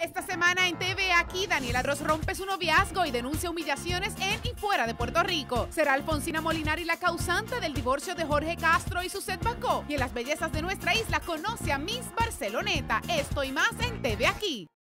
Esta semana en TV Aquí, Daniela Ross rompe su noviazgo y denuncia humillaciones en y fuera de Puerto Rico. ¿Será Alfonsina Molinari la causante del divorcio de Jorge Castro y Suzette Bacó? Y en las bellezas de nuestra isla conoce a Miss Barceloneta. Esto y más en TV Aquí.